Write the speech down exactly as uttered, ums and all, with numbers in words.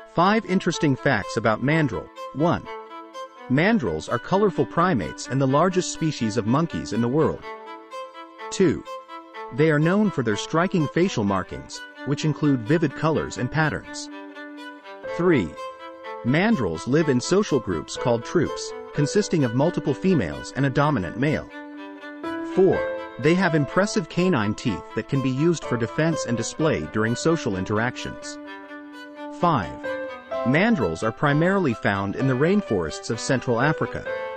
five interesting facts about mandrill. one. Mandrills are colorful primates and the largest species of monkeys in the world. two. They are known for their striking facial markings, which include vivid colors and patterns. three. Mandrills live in social groups called troops, consisting of multiple females and a dominant male. four. They have impressive canine teeth that can be used for defense and display during social interactions. five. Mandrills are primarily found in the rainforests of Central Africa.